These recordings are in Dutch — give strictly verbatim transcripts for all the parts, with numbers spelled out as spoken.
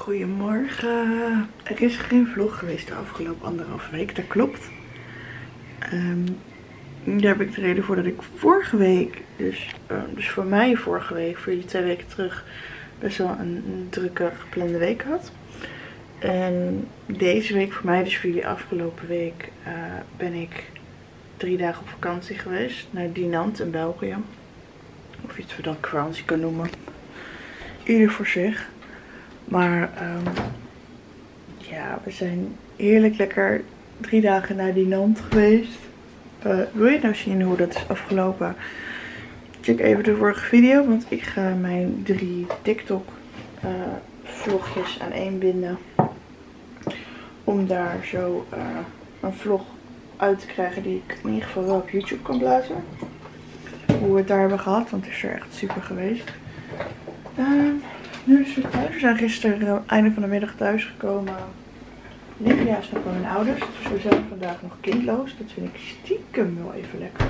Goedemorgen. Er is geen vlog geweest de afgelopen anderhalve week, dat klopt. Um, daar heb ik de reden voor dat ik vorige week, dus, uh, dus voor mij vorige week, voor jullie twee weken terug, best wel een, een drukke geplande week had. En deze week voor mij, dus voor jullie afgelopen week, uh, ben ik drie dagen op vakantie geweest naar Dinant in België. Of iets wat ik vakantie kan noemen. Ieder voor zich. Maar um, ja, we zijn heerlijk lekker drie dagen naar Dinant geweest. Uh, wil je nou zien hoe dat is afgelopen? Check even de vorige video, want ik ga mijn drie TikTok uh, vlogjes aan één binden. Om daar zo uh, een vlog uit te krijgen die ik in ieder geval wel op YouTube kan plaatsen. Hoe we het daar hebben gehad, want het is er echt super geweest. Uh, nu is het thuis. We zijn gisteren uh, einde van de middag thuis gekomen. Livia is nog bij mijn ouders. Dus we zijn vandaag nog kindloos. Dat vind ik stiekem wel even lekker.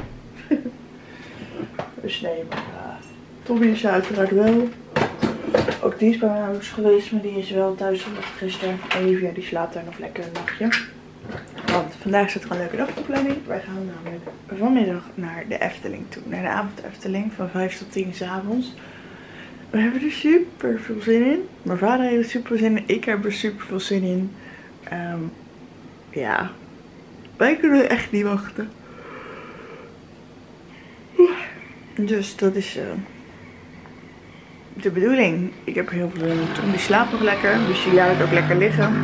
Dus nee, maar uh, Tommy is uiteraard wel. Ook die is bij mijn ouders geweest, maar die is wel thuis gisteren. En Livia die slaapt daar nog lekker een nachtje. Want vandaag zit er een leuke dag op de planning. Wij gaan namelijk vanmiddag naar de Efteling toe. Naar de avond Efteling van vijf tot tien 's avonds. We hebben er super veel zin in. Mijn vader heeft er super veel zin in. Ik heb er super veel zin in. Um, ja. Wij kunnen echt niet wachten. Dus dat is uh, de bedoeling. Ik heb er heel veel zin in. Tom die slaapt nog lekker. Dus die laat ik ook lekker liggen.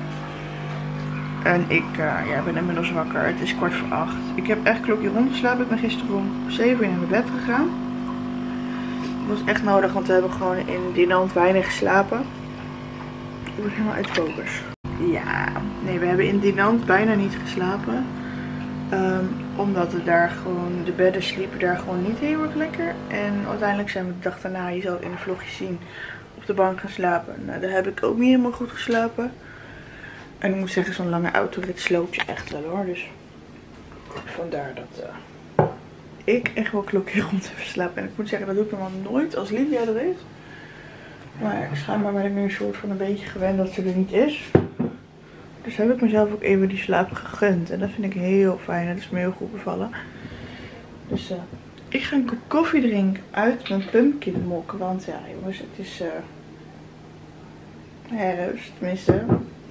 En ik uh, ja, ben inmiddels wakker. Het is kwart voor acht. Ik heb echt klokje rondgeslapen. Ik ben gisteren om zeven uur naar mijn bed gegaan. Dat was echt nodig, want we hebben gewoon in Dinant weinig geslapen. Ik word helemaal uit focus. Ja, nee, we hebben in Dinant bijna niet geslapen. Um, omdat we daar gewoon, de bedden sliepen daar gewoon niet heel erg lekker. En uiteindelijk zijn we de dag daarna, je zal het in de vlogjes zien, op de bank gaan slapen. Nou, daar heb ik ook niet helemaal goed geslapen. En ik moet zeggen, zo'n lange autorit sloopt je echt wel hoor. Dus vandaar dat uh, ik echt wel klokje rond heb geslapen. En ik moet zeggen, dat doe ik normaal nooit als Livia er is. Maar schijnbaar ben ik nu een soort van een beetje gewend dat ze er niet is. Dus heb ik mezelf ook even die slaap gegund. En dat vind ik heel fijn. Dat is me heel goed bevallen. Dus uh, ik ga een kop koffie drinken uit mijn pumpkin mok. Want ja jongens, het is uh, herfst. Tenminste,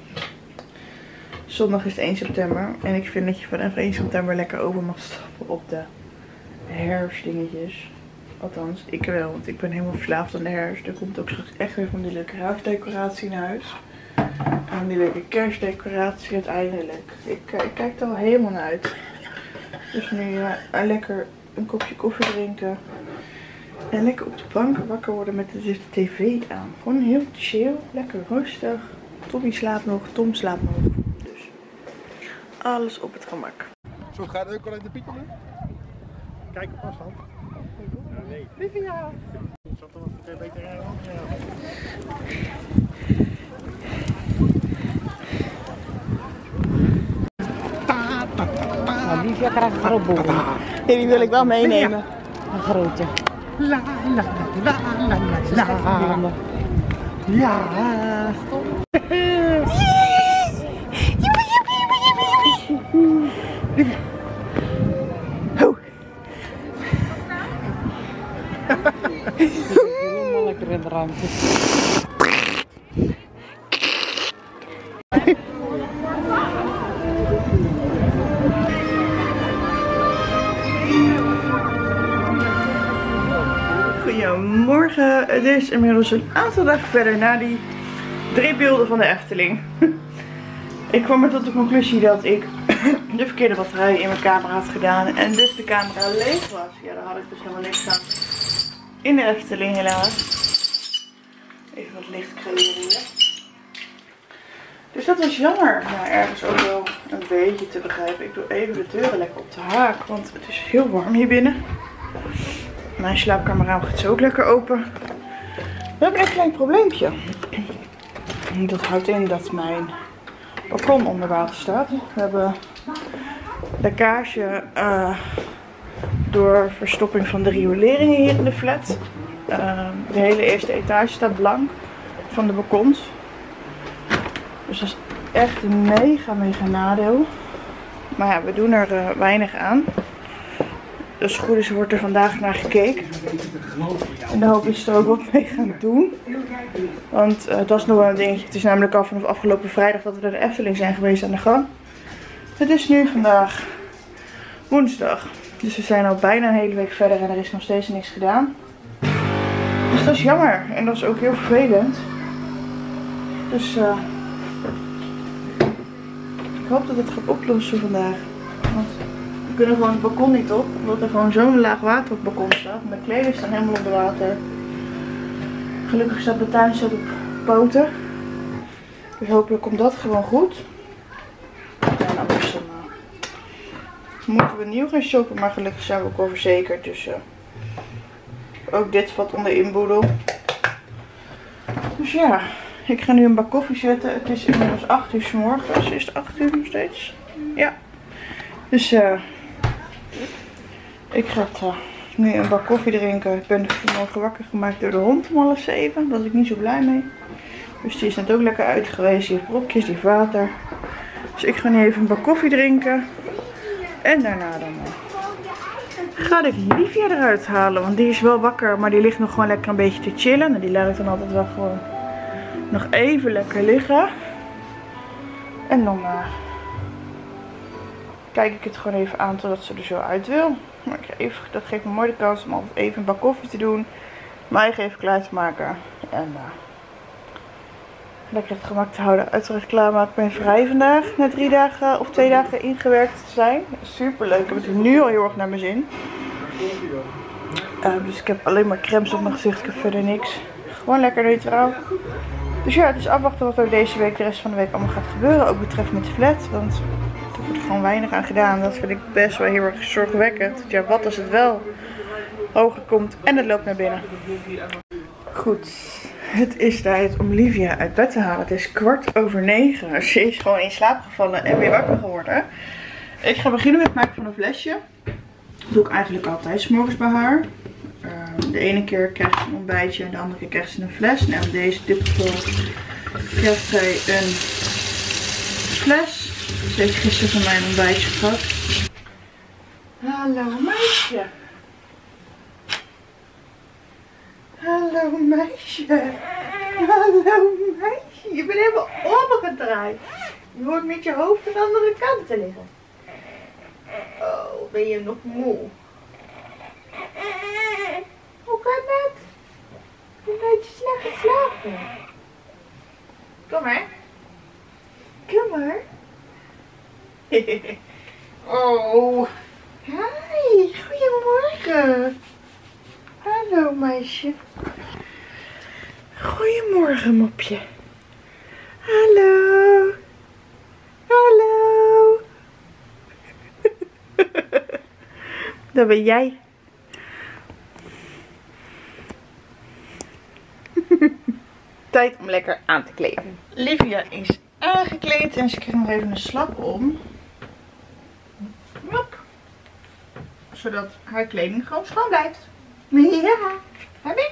zondag is het één september. En ik vind dat je vanaf één september lekker over mag stappen op de herfstdingetjes. Althans, ik wel. Want ik ben helemaal verslaafd aan de herfst. Er komt ook straks echt weer van die leuke huisdecoratie naar huis. En die leuke kerstdecoratie uiteindelijk. Ik, uh, ik kijk er al helemaal naar uit. Dus nu uh, lekker een kopje koffie drinken. En lekker op de bank wakker worden met de tv aan. Gewoon heel chill. Lekker rustig. Tommy slaapt nog. Tom slaapt nog. Dus alles op het gemak. Zo gaat het ook al in de pieten nu? Kijk op afstand. Ja, nee. Livia! Ik zat er wat een beetje rijden. Nou, Livia krijgt een groot boel. Nee, die wil ik wel meenemen. Een grote. La la la la la la. Ja. Helemaal lekker in de ruimte. Goedemorgen, het is inmiddels een aantal dagen verder na die drie beelden van de Efteling. Ik kwam er tot de conclusie dat ik de verkeerde batterij in mijn camera had gedaan en dus de camera leeg was. Ja, daar had ik dus helemaal niks aan in de Efteling helaas. Even wat licht creëren hier. Dus dat was jammer, maar ergens ook wel een beetje te begrijpen. Ik doe even de deuren lekker op de haak, want het is heel warm hier binnen. Mijn slaapkamerraam gaat zo ook lekker open. We hebben een klein probleempje. Dat houdt in dat mijn balkon onder water staat. We hebben lekkage uh, door verstopping van de rioleringen hier in de flat. Uh, de hele eerste etage staat blank van de balkons. Dus dat is echt een mega mega nadeel. Maar ja, we doen er uh, weinig aan. Dus goed is, wordt er vandaag naar gekeken. En dan hoop ik er ook wat mee gaan doen. Want uh, dat is nog wel een dingetje. Het is namelijk al vanaf afgelopen vrijdag dat we naar de Efteling zijn geweest aan de gang. Het is nu vandaag woensdag. Dus we zijn al bijna een hele week verder en er is nog steeds niks gedaan. Dus dat is jammer. En dat is ook heel vervelend. Dus uh, ik hoop dat het gaat oplossen vandaag. Want we kunnen gewoon het balkon niet op. Omdat er gewoon zo'n laag water op het balkon staat. Mijn kleding staan helemaal onder water. Gelukkig staat de tuin op poten. Dus hopelijk komt dat gewoon goed. En anders dan uh, moeten we nieuw gaan shoppen. Maar gelukkig zijn we ook wel verzekerd. Dus uh, ook dit valt onder inboedel. Dus ja, ik ga nu een bak koffie zetten. Het is inmiddels acht uur 's morgens. Is het acht uur nog steeds? Ja. Dus uh, ik ga het, uh, nu een bak koffie drinken. Ik ben vanmorgen wakker gemaakt door de hond om half zeven. Daar was ik niet zo blij mee. Dus die is net ook lekker uit geweest. Die heeft brokjes, die heeft water. Dus ik ga nu even een bak koffie drinken. En daarna dan uh, ga ik Livia eruit halen. Want die is wel wakker, maar die ligt nog gewoon lekker een beetje te chillen. En die laat ik dan altijd wel gewoon nog even lekker liggen. En dan uh, kijk ik het gewoon even aan totdat ze er zo uit wil. Maar ik even, dat geeft me mooi de kans om altijd even een bak koffie te doen. Mij even klaar te maken. En uh, lekker het gemak te houden. Uiteraard klaarmaken. Ik ben vrij vandaag. Na drie dagen of twee dagen ingewerkt te zijn. Super leuk. Ik heb het nu al heel erg naar mijn zin. Uh, dus ik heb alleen maar crèmes op mijn gezicht. Ik heb verder niks. Gewoon lekker neutraal. Dus ja, het is afwachten wat er deze week, de rest van de week allemaal gaat gebeuren. Ook betreft met de flat. Want er wordt gewoon weinig aan gedaan. Dat vind ik best wel heel erg zorgwekkend. Ja, wat als het wel hoger komt en het loopt naar binnen. Goed. Het is tijd om Livia uit bed te halen. Het is kwart over negen. Ze is gewoon in slaap gevallen en weer wakker geworden. Ik ga beginnen met het maken van een flesje. Dat doe ik eigenlijk altijd 's morgens bij haar. Uh, de ene keer krijgt ze een ontbijtje en de andere keer krijgt ze een fles. Nou, in deze dit geval krijgt zij een fles. Ze heeft gisteren van mij een ontbijtje gehad. Hallo meisje. Hallo meisje. Hallo meisje. Je bent helemaal omgedraaid. Je hoort met je hoofd aan de andere kant te liggen. Oh, ben je nog moe? Hoe kan dat? Je bent je slecht geslapen. Kom maar. Kom maar. Oh. Hi. Goedemorgen. Hallo meisje. Goedemorgen mopje. Hallo. Hallo. Dat ben jij. Tijd om lekker aan te kleden. Livia is aangekleed en ze krijgt nog even een slap om. Hop. Zodat haar kleding gewoon schoon blijft. Ja, heb ik.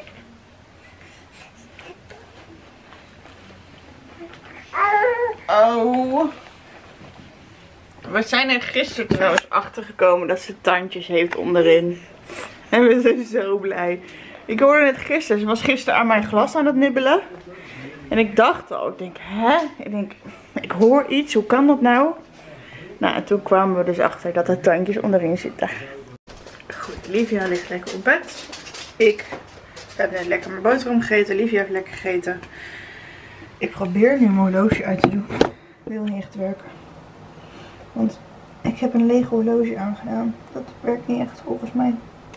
Oh. We zijn er gisteren trouwens achter gekomen dat ze tandjes heeft onderin. En we zijn zo blij. Ik hoorde het gisteren. Ze was gisteren aan mijn glas aan het nibbelen. En ik dacht al, ik denk, hè? Ik denk, ik hoor iets. Hoe kan dat nou? Nou, en toen kwamen we dus achter dat er tandjes onderin zitten. Goed, Livia ligt lekker op bed. Ik heb net lekker mijn boterham gegeten. Livia heeft lekker gegeten. Ik probeer nu mijn horloge uit te doen. Wil niet echt werken. Want ik heb een lege horloge aangedaan. Dat werkt niet echt volgens mij.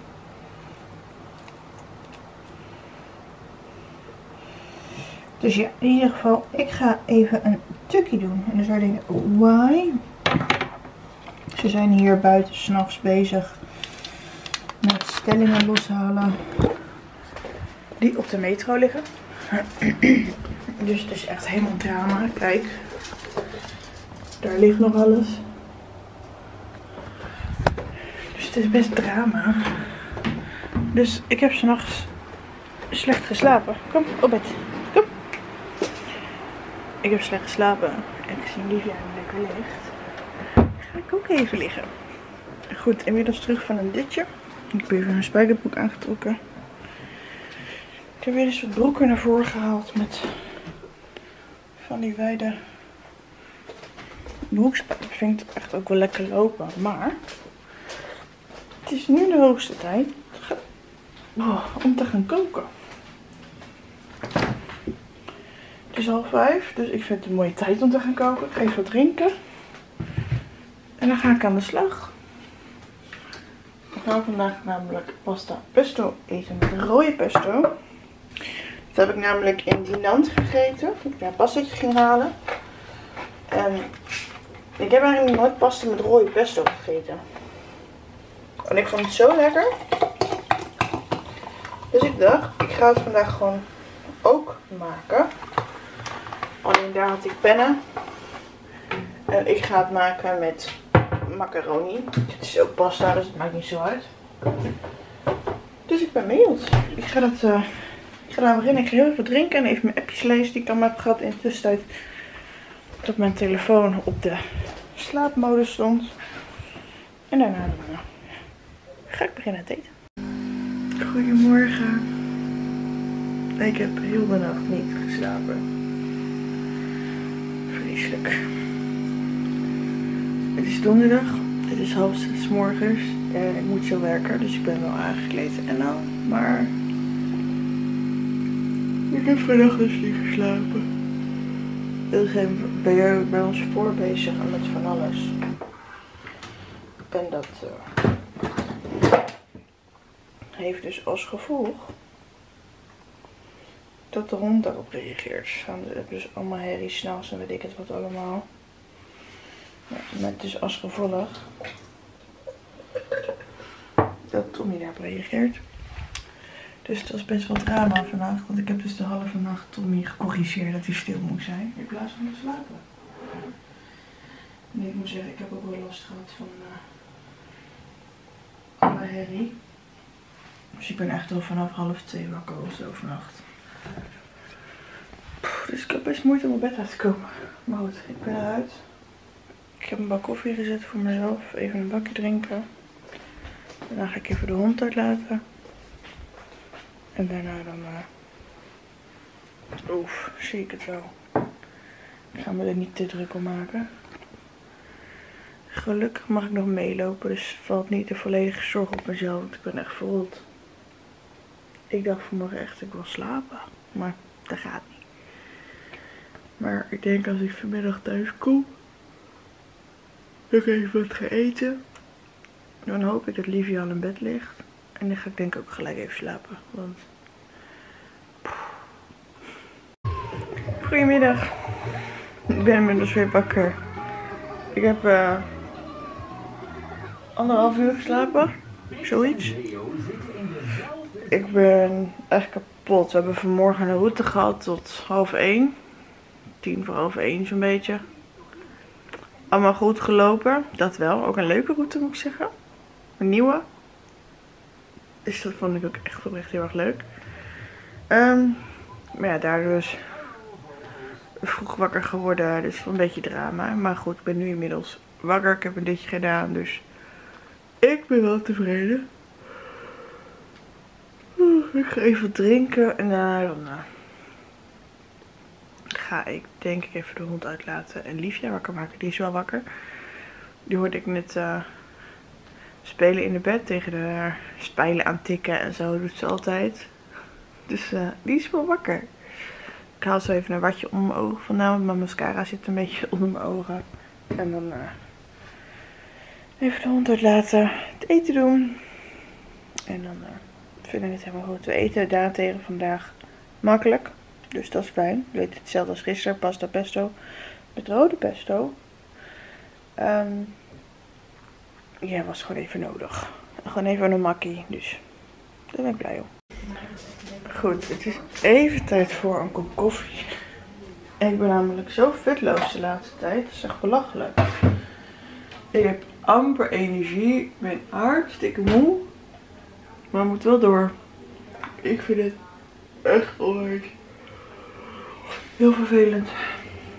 Dus ja, in ieder geval, ik ga even een tukkie doen. En dan zou je denken, why? Ze zijn hier buiten 's nachts bezig met stellingen loshalen die op de metro liggen. Dus het is echt helemaal drama. Kijk, daar ligt nog alles. Dus het is best drama. Dus ik heb 's nachts slecht geslapen. Kom, op bed. Kom. Ik heb slecht geslapen. En gezien Livia lekker ligt, ga ik ook even liggen. Goed, inmiddels terug van een ditje. Ik heb even een spijkerbroek aangetrokken. Ik heb weer eens wat broeken naar voren gehaald met van die wijde broekspijpen. Ik vind het echt ook wel lekker lopen. Maar het is nu de hoogste tijd om te gaan koken. Het is half vijf, dus ik vind het een mooie tijd om te gaan koken. Ik ga even wat drinken. En dan ga ik aan de slag. Ik ga vandaag namelijk pasta pesto eten met rode pesto. Dat heb ik namelijk in Dinant gegeten. Ik heb een pastaatje ging halen. En ik heb eigenlijk nooit pasta met rode pesto gegeten. En ik vond het zo lekker. Dus ik dacht, ik ga het vandaag gewoon ook maken. Alleen daar had ik pennen. En ik ga het maken met macaroni. Het is ook pasta, dus het maakt niet zo uit. Dus ik ben benieuwd. Ik ga dat... Uh, Ik ga daar beginnen. Ik ga heel even drinken en even mijn appjes lezen die ik allemaal heb gehad in de tussentijd. Dat mijn telefoon op de slaapmodus stond. En daarna dan, uh, ga ik beginnen te eten. Goedemorgen. Ik heb heel de nacht niet geslapen. Vreselijk. Het is donderdag. Het is half zes 's morgens. En ik moet zo werken, dus ik ben wel aangekleed en al. Maar... ik heb vannacht dus niet geslapen. We zijn bij, bij ons voor bezig met van alles. En dat uh, heeft dus als gevolg dat de hond daarop reageert. Gaan ze dus allemaal herrie, s'nachts en weet ik het wat allemaal. Ja, met dus als gevolg dat Tommy daarop reageert. Dus het was best wel drama vannacht, want ik heb dus de halve nacht Tommy gecorrigeerd dat hij stil moet zijn, in plaats van te slapen. En ik moet zeggen, ik heb ook wel last gehad van uh, alle herrie. Dus ik ben echt al vanaf half twee wakker of zo vannacht. Dus ik heb best moeite om op bed uit te komen. Maar goed, ik ben eruit. Ik heb een bak koffie gezet voor mezelf, even een bakje drinken. Daarna ga ik even de hond uitlaten. En daarna dan, uh, oef, zie ik het wel. Ik ga me er niet te druk om maken. Gelukkig mag ik nog meelopen, dus valt niet de volledige zorg op mezelf, want ik ben echt verrot. Ik dacht vanmorgen echt, ik wil slapen, maar dat gaat niet. Maar ik denk als ik vanmiddag thuis kom, dat ik even wat ga eten. Dan hoop ik dat Livia al in bed ligt. En dan ga ik denk ik ook gelijk even slapen, want... Goedemiddag. Ik ben inmiddels weer wakker. Ik heb uh, anderhalf uur geslapen. Zoiets. Ik ben echt kapot. We hebben vanmorgen een route gehad tot half één. Tien voor half één zo'n beetje. Allemaal goed gelopen. Dat wel. Ook een leuke route moet ik zeggen. Een nieuwe. Dus dat vond ik ook echt oprecht heel erg leuk. Um, maar ja, daardoor dus vroeg wakker geworden. Dus een beetje drama. Maar goed, ik ben nu inmiddels wakker. Ik heb een ditje gedaan. Dus ik ben wel tevreden. Ik ga even drinken. En daarna dan uh, ga ik denk ik even de hond uitlaten. En Livia wakker maken. Die is wel wakker. Die hoorde ik net... Uh, spelen in de bed, tegen de spijlen aantikken en zo doet ze altijd. Dus uh, die is wel wakker. Ik haal zo even een watje om mijn ogen vandaan, want mijn mascara zit een beetje onder mijn ogen. En dan uh, even de hond uitlaten, het eten doen. En dan uh, vinden we het helemaal goed. We eten daarentegen vandaag makkelijk, dus dat is fijn. We weten hetzelfde als gisteren, pasta pesto met rode pesto. Um, Ja, was gewoon even nodig. Gewoon even een makkie, dus daar ben ik blij om. Goed, het is even tijd voor een kop koffie. Ik ben namelijk zo vetloos de laatste tijd, dat is echt belachelijk. Ik heb amper energie, ik ben hartstikke moe, maar moet wel door. Ik vind het echt onwijs heel vervelend.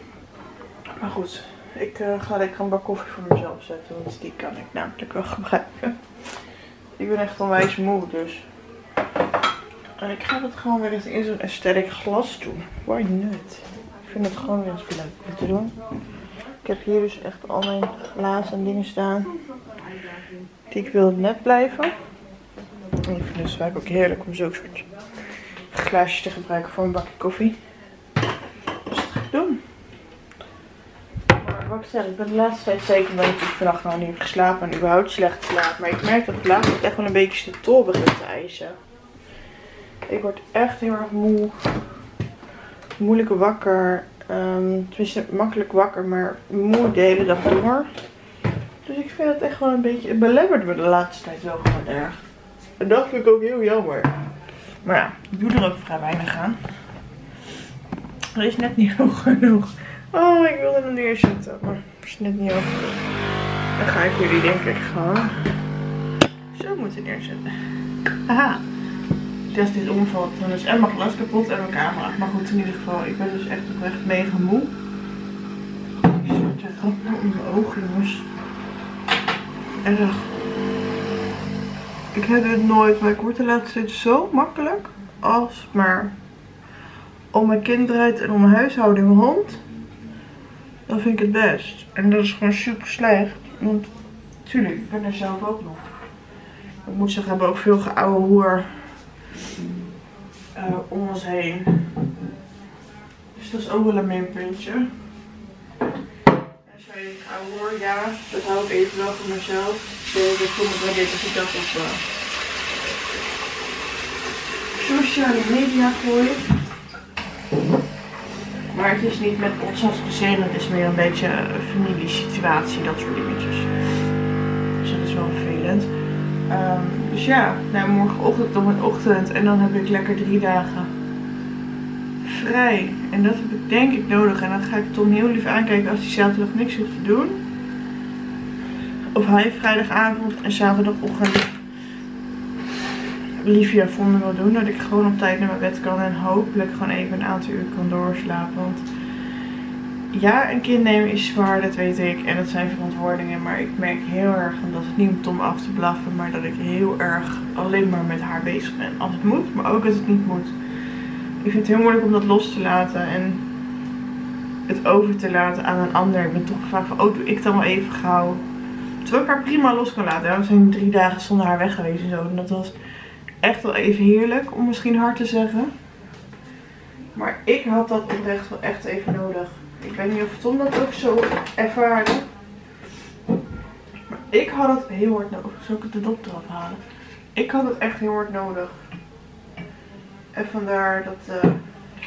Maar goed, ik uh, ga lekker een bak koffie voor mezelf zetten, want die kan ik namelijk wel gebruiken. Ik ben echt onwijs moe, dus. En ik ga het gewoon weer eens in zo'n aesthetic glas doen. Why not? Ik vind het gewoon weer eens leuk om te doen. Ik heb hier dus echt al mijn glazen en dingen staan. Die ik wil net blijven. En ik vind het dus vaak ook heerlijk om zo'n soort glaasjes te gebruiken voor een bakje koffie. Dus dat ga ik doen. Maar wat ik zeg, ik ben de laatste tijd zeker omdat ik vannacht nog niet heb geslapen en überhaupt slecht slaap. Maar ik merk dat het laatst echt wel een beetje de tol begint te eisen. Ik word echt heel erg moe. Moeilijk wakker. Um, tenminste, makkelijk wakker, maar moe de hele dag door. Dus ik vind het echt wel een beetje. Het belemmert me de laatste tijd wel gewoon erg. En dat vind ik ook heel jammer. Maar ja, ik doe er ook vrij weinig aan. Er is net niet hoog genoeg. Oh, ik wilde er neerzetten. Maar het is net niet hoog genoeg. Dan ga ik jullie denk ik gewoon zo moeten neerzetten. Haha. Als dit omvalt, dan is en mijn glas kapot en mijn camera. Maar goed, in ieder geval, ik ben dus echt oprecht mega moe. Ik zit echt gewoon in mijn ogen, jongens. Erg. Ik heb het nooit, maar ik word de laatste tijd zo makkelijk. Als maar om mijn kind draait en om mijn huishouden en mijn hond. Dan vind ik het best. En dat is gewoon super slecht. Want, tuurlijk, ik ben er zelf ook nog. Ik moet zeggen, we hebben ook veel geouwe hoer. Uh, om ons heen. Dus dat is ook wel een minpuntje. En zo ik ga hoor, ja, dat hou ik even wel voor mezelf. Dus ik voel me wel dit als ik dat op uh, sociale media gooi. Maar het is niet met ons als gezin, het is meer een beetje een familiesituatie, dat soort dingetjes. Dus dat is wel vervelend. Um, dus ja, nou, morgenochtend om een ochtend en dan heb ik lekker drie dagen vrij. En dat heb ik denk ik nodig. En dan ga ik Tom heel lief aankijken als hij zaterdag niks hoeft te doen. Of hij vrijdagavond en zaterdagochtend Livia vonden wil doen. Dat ik gewoon op tijd naar mijn bed kan en hopelijk gewoon even een aantal uur kan doorslapen. Want ja, een kind nemen is zwaar, dat weet ik. En dat zijn verantwoordingen. Maar ik merk heel erg, dat het niet om Tom af te blaffen, maar dat ik heel erg alleen maar met haar bezig ben. Als het moet, maar ook als het niet moet. Ik vind het heel moeilijk om dat los te laten en het over te laten aan een ander. Ik ben toch vaak van, oh, doe ik dan wel even gauw. Terwijl ik haar prima los kan laten. We zijn drie dagen zonder haar weg geweest en zo. En dat was echt wel even heerlijk, om misschien hard te zeggen. Maar ik had dat oprecht wel echt even nodig. Ik weet niet of Tom dat ook zo ervaarde. Maar ik had het heel hard nodig. Zal ik het de dop eraf halen? Ik had het echt heel hard nodig. En vandaar dat uh,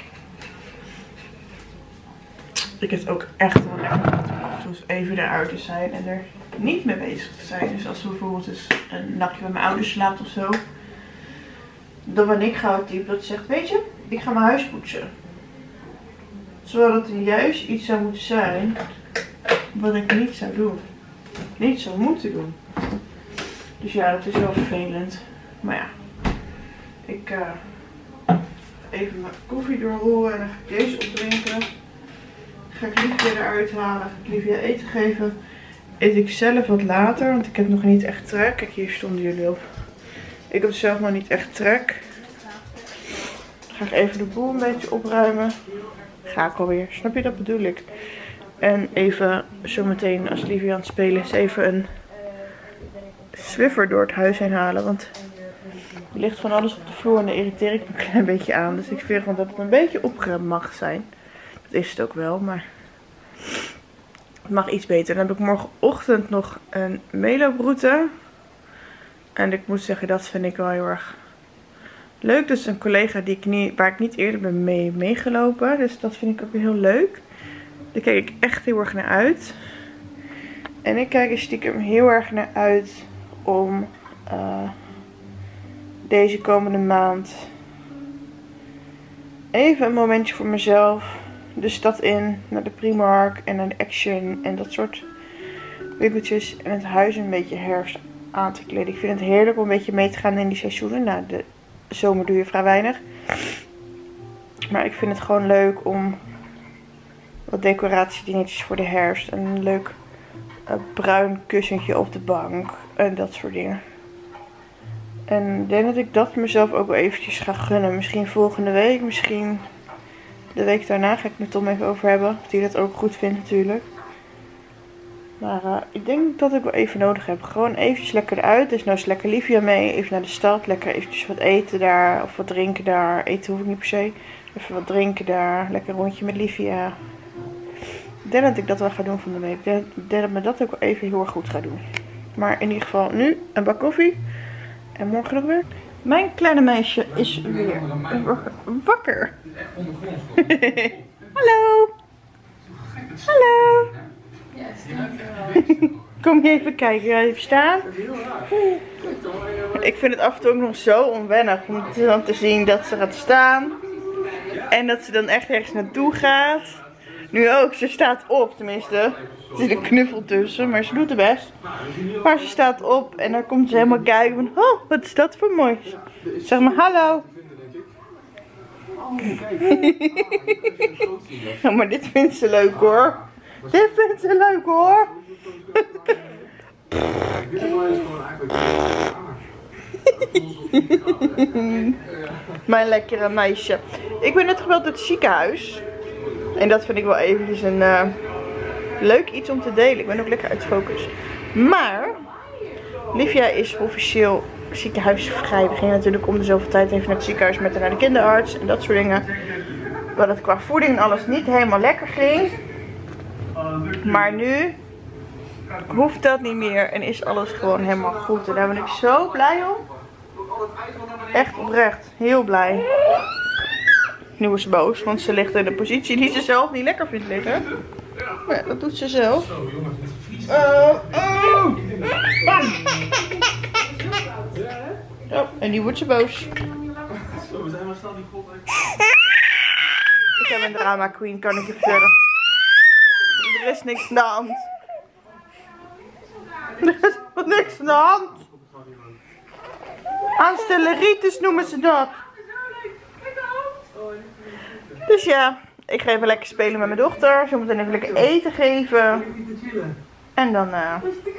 ik het ook echt wel lekker vind om af en toe even eruit te zijn en er niet mee bezig te zijn. Dus als we bijvoorbeeld eens een nachtje bij mijn ouders slaapt of zo. Dan ben ik gauw het type dat zegt, weet je, ik ga mijn huis poetsen. Terwijl het juist iets zou moeten zijn wat ik niet zou doen. Niet zou moeten doen. Dus ja, dat is wel vervelend. Maar ja, ik uh, even mijn koffie doorrollen en dan ga ik deze opdrinken. Dan ga ik Livia eruit halen, ga ik Livia eten geven. Eet ik zelf wat later, want ik heb nog niet echt trek. Kijk, hier stonden jullie op. Ik heb zelf nog niet echt trek. Dan ga ik even de boel een beetje opruimen. Ga ik alweer, snap je, dat bedoel ik. En even zometeen als Livia aan het spelen is even een Swiffer door het huis heen halen. Want er ligt van alles op de vloer en daar irriteer ik me een klein beetje aan. Dus ik vind gewoon dat het een beetje opgeruimd mag zijn. Dat is het ook wel, maar het mag iets beter. Dan heb ik morgenochtend nog een meelooproute. En ik moet zeggen, dat vind ik wel heel erg leuk. Dus een collega die ik niet, waar ik niet eerder ben mee meegelopen. Dus dat vind ik ook weer heel leuk. Daar kijk ik echt heel erg naar uit. En ik kijk er stiekem heel erg naar uit om uh, deze komende maand even een momentje voor mezelf de stad in, naar de Primark en naar de Action en dat soort winkeltjes. En het huis een beetje herfst aan te kleden. Ik vind het heerlijk om een beetje mee te gaan in die seizoenen. Nou, de zomer doe je vrij weinig. Maar ik vind het gewoon leuk om wat decoratiedingetjes voor de herfst. En een leuk uh, bruin kussentje op de bank. En dat soort dingen. En ik denk dat ik dat mezelf ook wel eventjes ga gunnen. Misschien volgende week, misschien de week daarna ga ik met Tom even over hebben. Of die dat ook goed vindt natuurlijk. Maar uh, ik denk dat ik wel even nodig heb. Gewoon eventjes lekker eruit. Dus nou is lekker Livia mee. Even naar de stad. Lekker eventjes wat eten daar. Of wat drinken daar. Eten hoef ik niet per se. Even wat drinken daar. Lekker een rondje met Livia. Ik denk dat ik dat wel ga doen van de week. Ik denk, ik denk dat me dat ook wel even heel erg goed gaat doen. Maar in ieder geval nu een bak koffie. En morgen nog werk. Mijn kleine meisje is weer wakker. Hallo. Hallo. Kom je even kijken, ga je even staan? Ik vind het af en toe ook nog zo onwennig om dan te zien dat ze gaat staan. En dat ze dan echt ergens naartoe gaat. Nu ook, ze staat op tenminste. Er zit een knuffel tussen, maar ze doet het best. Maar ze staat op en dan komt ze helemaal kijken van, oh, wat is dat voor moois. Zeg maar hallo. Ja, maar dit vindt ze leuk hoor. Dit vindt ze leuk hoor. Mijn lekkere meisje. Ik ben net gebeld door het ziekenhuis. En dat vind ik wel eventjes een uh, leuk iets om te delen. Ik ben ook lekker uit focus. Maar Livia is officieel ziekenhuisvrij. We gingen natuurlijk om de zoveel tijd even naar het ziekenhuis met haar naar de kinderarts en dat soort dingen. Wat het qua voeding en alles niet helemaal lekker ging. Maar nu hoeft dat niet meer en is alles gewoon helemaal goed. En daar ben ik zo blij om. Echt oprecht. Heel blij. Nu is ze boos, want ze ligt in een positie die ze zelf niet lekker vindt liggen. Maar ja, dat doet ze zelf. Uh, uh. Oh, en nu wordt ze boos. Ik heb een drama queen, kan ik je vertellen. Er is niks aan de hand. Er is niks aan de hand. Aanstelleritis noemen ze dat. Dus ja, ik ga even lekker spelen met mijn dochter. Zo meteen even lekker eten geven. En dan uh,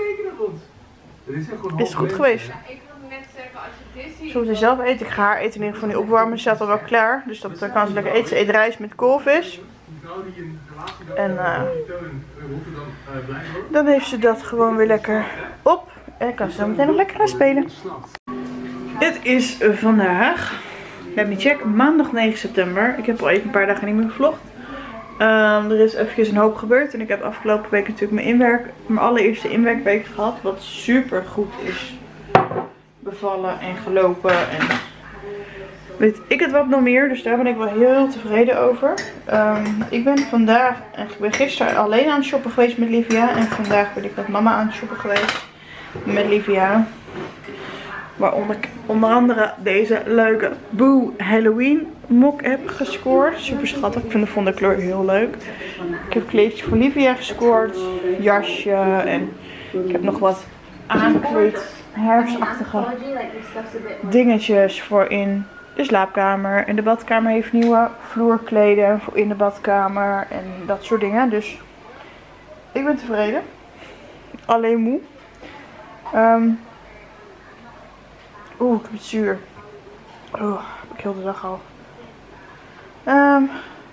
is het goed geweest. Zo meteen zelf eten. Ik ga haar eten in ieder geval niet opwarmen. Ze staat al wel klaar. Dus dat uh, kan ze lekker eten. Ze eet rijst met koolvis. En uh, dan heeft ze dat gewoon weer lekker op. En dan kan ze zo meteen nog lekker gaan spelen. Het is vandaag, let me check, maandag negen september. Ik heb al even een paar dagen niet meer gevlogd. Um, er is eventjes een hoop gebeurd. En ik heb afgelopen week natuurlijk mijn inwerk, mijn allereerste inwerkweek gehad. Wat super goed is bevallen en gelopen. En weet ik het wat nog meer. Dus daar ben ik wel heel tevreden over. Um, ik ben vandaag, ik ben gisteren alleen aan het shoppen geweest met Livia. En vandaag ben ik met mama aan het shoppen geweest met Livia. Waaronder onder andere deze leuke Boo Halloween mok heb gescoord. Super schattig. Ik vind de vonden kleur heel leuk. Ik heb kleedjes voor Livia gescoord. Jasje. En ik heb nog wat aangekleed herfstachtige dingetjes voor in de slaapkamer. En de badkamer heeft nieuwe vloerkleden voor in de badkamer. En dat soort dingen. Dus ik ben tevreden. Alleen moe. Um, Oeh, ik heb het zuur. Oeh, heb ik heel de dag al. Um,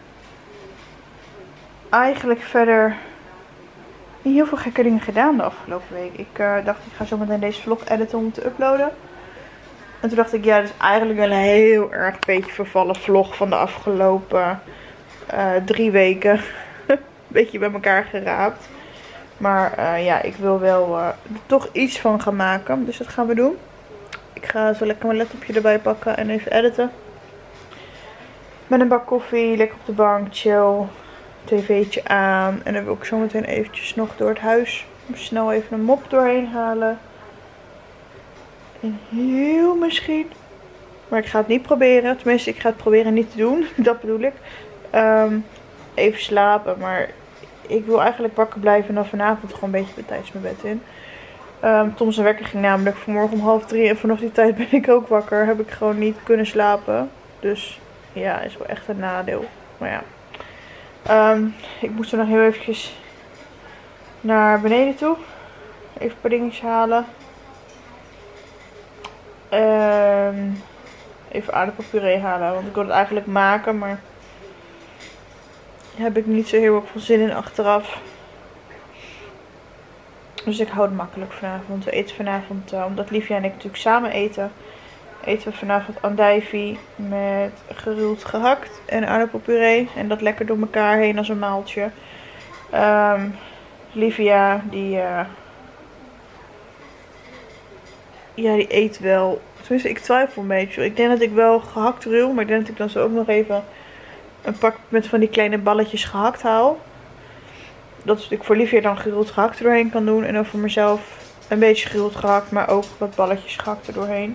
eigenlijk verder niet heel veel gekke dingen gedaan de afgelopen week. Ik uh, dacht, ik ga zo meteen deze vlog editen om te uploaden. En toen dacht ik, ja, dat is eigenlijk wel een heel erg beetje vervallen vlog van de afgelopen uh, drie weken. Een beetje bij elkaar geraapt. Maar uh, ja, ik wil wel uh, er toch iets van gaan maken. Dus dat gaan we doen. Ik ga zo lekker mijn laptopje erbij pakken en even editen. Met een bak koffie, lekker op de bank, chill. Tv'tje aan. En dan wil ik zo meteen eventjes nog door het huis. Snel even een mop doorheen halen. En heel misschien. Maar ik ga het niet proberen. Tenminste, ik ga het proberen niet te doen. Dat bedoel ik. Um, even slapen. Maar ik wil eigenlijk wakker blijven en dan vanavond gewoon een beetje bij tijds mijn bed in. Um, Tom zijn wekker ging namelijk vanmorgen om half drie. En vanaf die tijd ben ik ook wakker. Heb ik gewoon niet kunnen slapen. Dus ja, is wel echt een nadeel. Maar ja, Um, ik moest er nog heel eventjes naar beneden toe. Even een paar dingetjes halen. Um, even aardappelpuree halen. Want ik wil het eigenlijk maken. Maar daar heb ik niet zo heel erg veel zin in achteraf. Dus ik hou het makkelijk vanavond. We eten vanavond, uh, omdat Livia en ik natuurlijk samen eten. Eten we vanavond andijvie met geruwd gehakt en aardappelpuree. En dat lekker door elkaar heen als een maaltje. Um, Livia die... Uh, Ja, die eet wel. Tenminste, ik twijfel een beetje. Ik denk dat ik wel gehakt ruw. Maar ik denk dat ik dan zo ook nog even een pak met van die kleine balletjes gehakt haal. Dat ik voor Livia dan geruwd gehakt er doorheen kan doen. En dan voor mezelf een beetje geruwd gehakt. Maar ook wat balletjes gehakt er doorheen.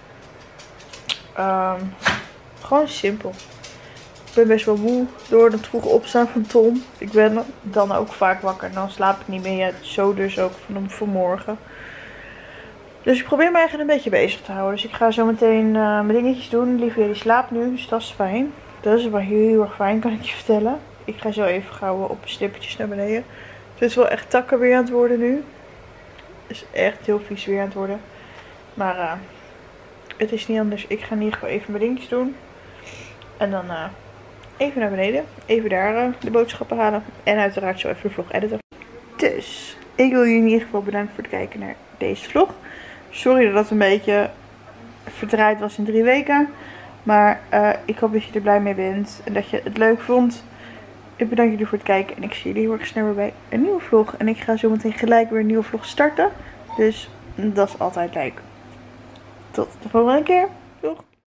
Um, gewoon simpel. Ik ben best wel moe door het vroeg opstaan van Tom. Ik ben dan ook vaak wakker. En dan slaap ik niet meer. Ja, zo dus ook van vanmorgen. Dus ik probeer me eigenlijk een beetje bezig te houden. Dus ik ga zo meteen uh, mijn dingetjes doen. Livia die slaapt nu, dus dat is fijn. Dat is wel heel erg fijn, kan ik je vertellen. Ik ga zo even gauw op slippertjes naar beneden. Het is wel echt takken weer aan het worden nu. Het is echt heel vies weer aan het worden. Maar uh, het is niet anders. Ik ga in ieder geval even mijn dingetjes doen. En dan uh, even naar beneden. Even daar uh, de boodschappen halen. En uiteraard zo even de vlog editen. Dus, ik wil jullie in ieder geval bedanken voor het kijken naar deze vlog. Sorry dat het een beetje verdraaid was in drie weken. Maar uh, ik hoop dat je er blij mee bent. En dat je het leuk vond. Ik bedank jullie voor het kijken. En ik zie jullie heel erg snel weer bij een nieuwe vlog. En ik ga zo meteen gelijk weer een nieuwe vlog starten. Dus dat is altijd leuk. Tot de volgende keer.